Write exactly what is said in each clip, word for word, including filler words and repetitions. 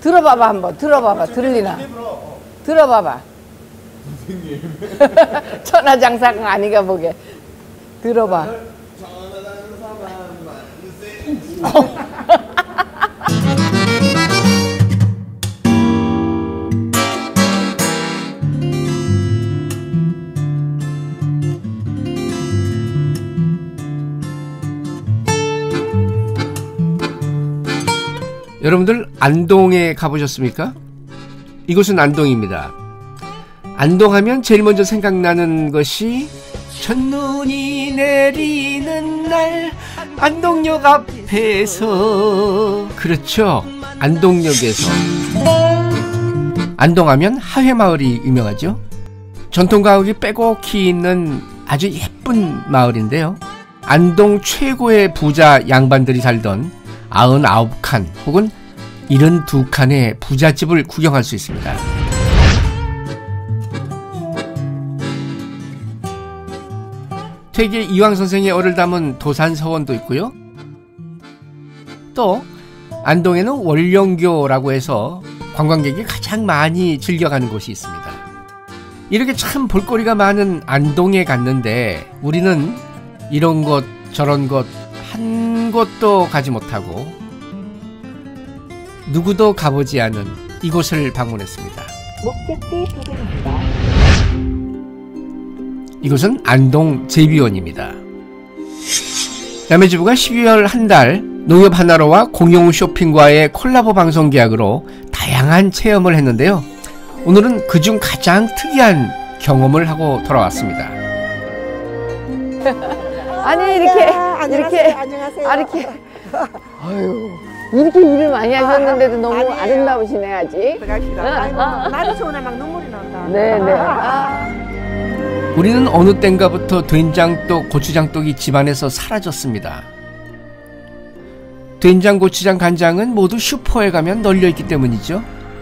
들어봐봐 한번. 들어봐봐. 들리나? 들어봐봐. 선생님. 천하장사가 아니가 보게. 들어봐. 여러분들 안동에 가보셨습니까? 이곳은 안동입니다. 안동하면 제일 먼저 생각나는 것이 첫눈이 내리는 날 안동역 앞에서, 그렇죠, 안동역에서. 안동하면 하회마을이 유명하죠. 전통가옥이 빼곡히 있는 아주 예쁜 마을인데요, 안동 최고의 부자 양반들이 살던 아흔아홉 칸 혹은 칠십이 칸의 부잣집을 구경할 수 있습니다. 퇴계 이황 선생의 얼을 담은 도산서원도 있고요. 또 안동에는 월령교라고 해서 관광객이 가장 많이 즐겨가는 곳이 있습니다. 이렇게 참 볼거리가 많은 안동에 갔는데 우리는 이런 것 저런 것 한 곳도 가지 못하고 누구도 가보지 않은 이곳을 방문했습니다. 목적지 도착입니다. 이곳은 안동 제비원입니다. 야매주부가 십이월 한 달 농협 하나로와 공용 쇼핑과의 콜라보 방송 계약으로 다양한 체험을 했는데요, 오늘은 그중 가장 특이한 경험을 하고 돌아왔습니다. 아니 이렇게 이렇게 안녕하세요. 아 이렇게 아유 이렇게 일을 많이 하셨는데도 너무 아니에요. 아름다우시네 아직. 들어갑시다. 날이 좋으네 막 눈물이 난다. 네네. 아. 우리는 어느 땐가부터 된장떡, 고추장떡이 집안에서 사라졌습니다. 된장, 고추장, 간장은 모두 슈퍼에 가면 널려있기 때문이죠.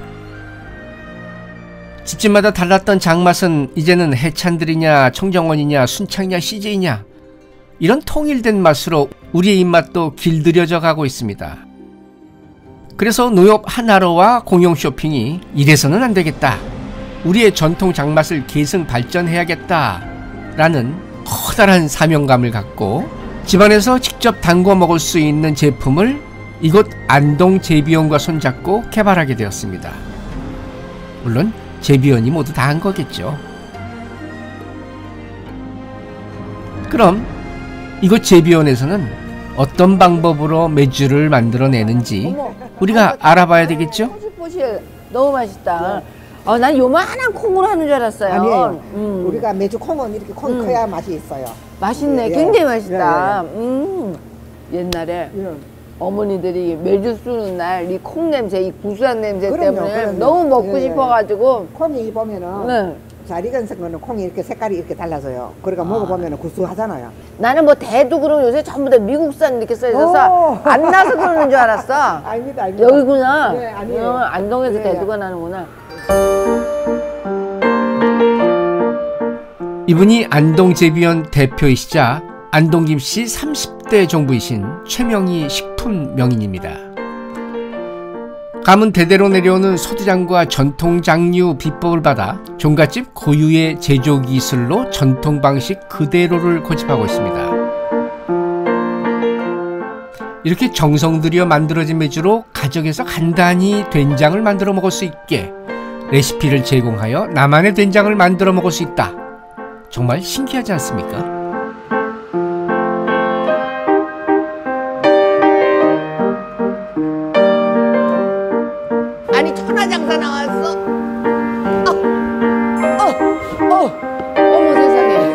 집집마다 달랐던 장맛은 이제는 해찬들이냐 청정원이냐 순창이냐 씨제이냐 이런 통일된 맛으로 우리의 입맛도 길들여져 가고 있습니다. 그래서 농협 하나로와 공용 쇼핑이 이래서는 안 되겠다, 우리의 전통 장맛을 계승 발전해야겠다 라는 커다란 사명감을 갖고 집안에서 직접 담궈 먹을 수 있는 제품을 이곳 안동 제비원과 손잡고 개발하게 되었습니다. 물론 제비원이 모두 다 한 거겠죠. 그럼 이곳 제비원에서는 어떤 방법으로 맥주를 만들어내는지 어머, 우리가 알아봐야 되겠죠? 포실포실 너무 맛있다. 어, 난 요만한 콩으로 하는 줄 알았어요. 아니에요. 음. 우리가 매주 콩은 이렇게 콩이 음. 커야 맛이 있어요. 맛있네. 예, 굉장히 예. 맛있다. 예, 음. 옛날에 예. 어머니들이 매주 쓰는 날 이 콩 냄새, 이 구수한 냄새 그럼요, 때문에 그럼요. 너무 먹고 예, 예. 싶어가지고. 콩이 보면은 네. 잘 익은 거는 콩이 이렇게 색깔이 이렇게 달라져요. 그러니까 아. 먹어보면 구수하잖아요. 나는 뭐 대두 그러면 요새 전부 다 미국산 이렇게 써 있어서 오. 안 나서 그러는 줄 알았어. 아닙니다, 아닙니다. 여기구나. 네, 아니에요. 어, 안동에서 네. 대두가 나는구나. 이분이 안동 제비원 대표이시자 안동김씨 삼십 대 종부이신 최명희 식품 명인입니다. 가문 대대로 내려오는 소두장과 전통장류 비법을 받아 종갓집 고유의 제조 기술로 전통 방식 그대로를 고집하고 있습니다. 이렇게 정성 들여 만들어진 맥주로 가정에서 간단히 된장을 만들어 먹을 수 있게 레시피를 제공하여 나만의 된장을 만들어 먹을 수 있다. 정말 신기하지 않습니까? 아니 천하장사 나왔어. 어, 어, 어, 어머 세상에.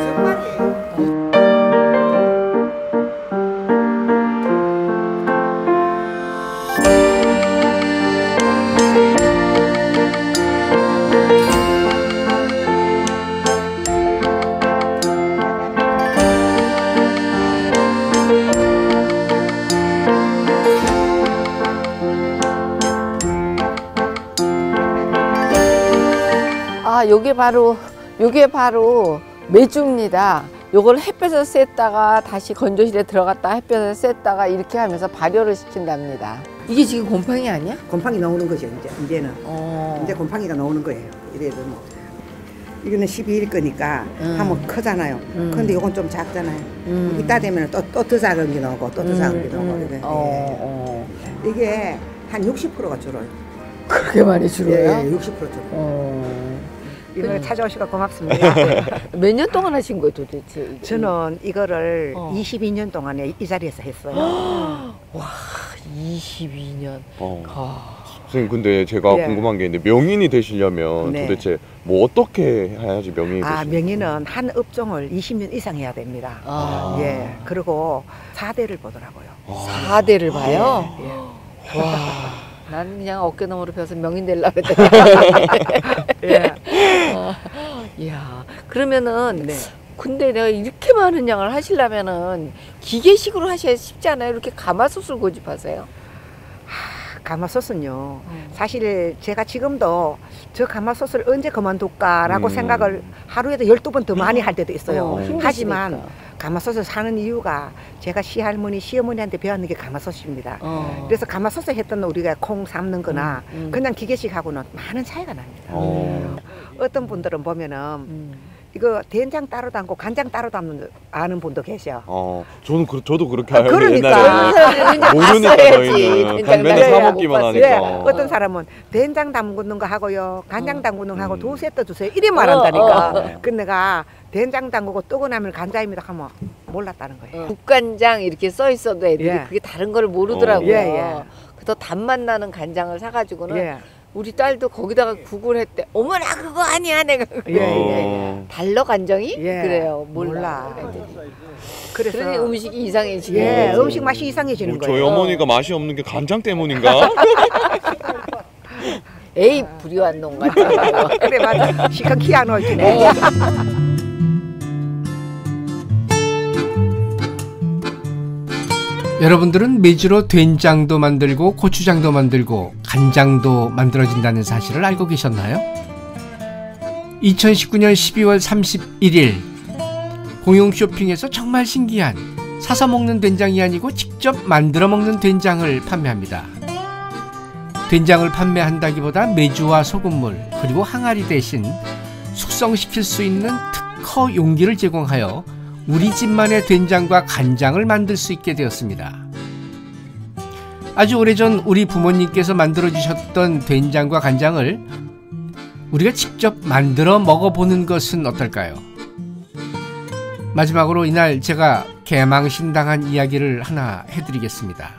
아, 요게 바로 요게 바로 매주입니다. 요걸 햇볕에 쐈다가 다시 건조실에 들어갔다 햇볕에 쐈다가 이렇게 하면서 발효를 시킨답니다. 이게 지금 곰팡이 아니야? 곰팡이 나오는 거죠 이제 이제는. 어. 이제 곰팡이가 나오는 거예요. 이래도 뭐. 이거는 십이 일 거니까 음. 하면 크잖아요. 음. 근데 이건 좀 작잖아요. 음. 이따 되면 또 또 더 작은 게 나오고 또 더 작은 게 나오고. 음. 이게, 어, 어. 이게 한 육십 퍼센트가 줄어요. 그렇게 많이 줄어요? 예, 육십 퍼센트 줄어요. 어. 이걸 찾아오시고 고맙습니다. 몇 년 동안 하신 거예요 도대체? 저는 이거를 어. 이십이 년 동안에 이 자리에서 했어요. 와, 이십이 년. 어. 아. 선생님 근데 제가 예. 궁금한 게 있는데 명인이 되시려면 네. 도대체 뭐 어떻게 해야지 명인이 아, 되시나요? 명의는 한 업종을 이십 년 이상 해야 됩니다. 아. 예. 그리고 사 대를 보더라고요. 사 대를 봐요? 예. 와. 난 그냥 어깨너머로 펴서 명인 되려고 했더니. 예. 어, 이야. 그러면은 네. 근데 내가 이렇게 많은 양을 하시려면은 기계식으로 하셔야 쉽지 않아요? 이렇게 가마솥을 고집하세요? 가마솥은요. 사실 제가 지금도 저 가마솥을 언제 그만둘까라고 음. 생각을 하루에도 열두 번 더 많이 할 때도 있어요. 어, 힘드시니까. 하지만 가마솥을 사는 이유가 제가 시할머니, 시어머니한테 배웠는 게 가마솥입니다. 어. 그래서 가마솥에 했던 우리가 콩 삶는 거나 음, 음. 그냥 기계식하고는 많은 차이가 납니다. 어. 어떤 분들은 보면은 음. 이거 된장 따로 담고 간장 따로 담는 아는 분도 계셔. 어, 저는 그, 저도 그렇게 알고 그러니까. 옛날에 모르니까 저희는 그냥 맨날 사 먹기만 못 하니까. 예, 어떤 사람은 된장 담그는 거 하고요, 간장 어. 담그는 거 하고 음. 두 세트 주세요. 이래 말한다니까. 어, 어. 근데 내가 된장 담그고 뜨고 나면 간장입니다 하면 몰랐다는 거예요. 어. 국간장 이렇게 써 있어도 애들이 예. 그게 다른 걸 모르더라고요. 어. 예, 예. 더 단맛 나는 간장을 사가지고는 예, 우리 딸도 거기다가 국을 했대. 어머나 그거 아니야 내가. 예, 예. 어. 달러 간장이? 예. 그래요. 몰라. 몰라. 애들이. 그래서 그러니 음식이 이상해지고. 예, 음식 맛이 이상해지는 뭐 저희 거예요. 어머니가 맛이 없는 게 간장 때문인가? 에이 불효한 놈 같아. 그래 맞아. 시간 키안 올지네. 어. 여러분들은 메주로 된장도 만들고 고추장도 만들고 간장도 만들어진다는 사실을 알고 계셨나요? 이천십구 년 십이월 삼십일일 공용 쇼핑에서 정말 신기한 사서 먹는 된장이 아니고 직접 만들어 먹는 된장을 판매합니다. 된장을 판매한다기보다 메주와 소금물 그리고 항아리 대신 숙성시킬 수 있는 특허 용기를 제공하여 우리 집만의 된장과 간장을 만들 수 있게 되었습니다. 아주 오래전 우리 부모님께서 만들어주셨던 된장과 간장을 우리가 직접 만들어 먹어보는 것은 어떨까요? 마지막으로 이날 제가 개망신당한 이야기를 하나 해드리겠습니다.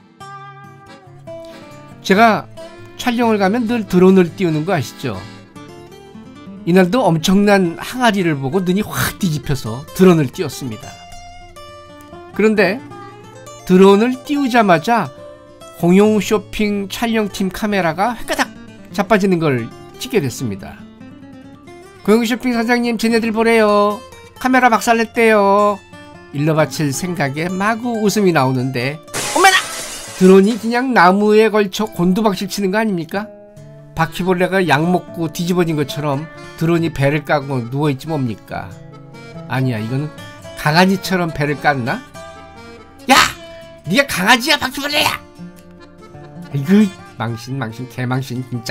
제가 촬영을 가면 늘 드론을 띄우는 거 아시죠? 이날도 엄청난 항아리를 보고 눈이 확 뒤집혀서 드론을 띄웠습니다. 그런데 드론을 띄우자마자 공용 쇼핑 촬영팀 카메라가 획가닥 자빠지는 걸 찍게 됐습니다. 공용 쇼핑 사장님 쟤네들 보래요. 카메라 박살냈대요. 일러 바칠 생각에 마구 웃음이 나오는데 어머나! 드론이 그냥 나무에 걸쳐 곤두박질 치는 거 아닙니까? 바퀴벌레가 약 먹고 뒤집어진 것처럼 드론이 배를 까고 누워있지 뭡니까? 아니야, 이거는 강아지처럼 배를 깠나? 야! 네가 강아지야 바퀴벌레야! 아이고 망신 망신 개망신 진짜.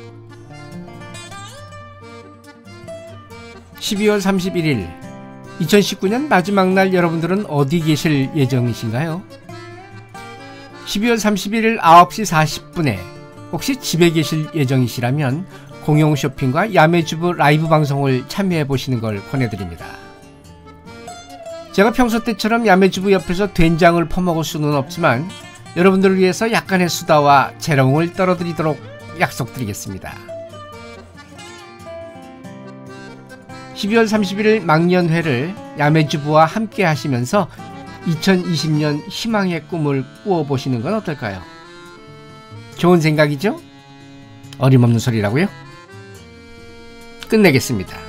십이월 삼십일일 이천십구 년 마지막 날 여러분들은 어디 계실 예정이신가요? 십이월 삼십일일 아홉 시 사십 분에 혹시 집에 계실 예정이시라면 공용 쇼핑과 야매주부 라이브 방송을 참여해 보시는 걸 권해드립니다. 제가 평소 때처럼 야매주부 옆에서 된장을 퍼먹을 수는 없지만 여러분들을 위해서 약간의 수다와 재롱을 떨어드리도록 약속드리겠습니다. 십이월 삼십일일 망년회를 야매주부와 함께 하시면서 이천이십 년 희망의 꿈을 꾸어보시는 건 어떨까요? 좋은 생각이죠? 어림없는 소리라고요? 끝내겠습니다.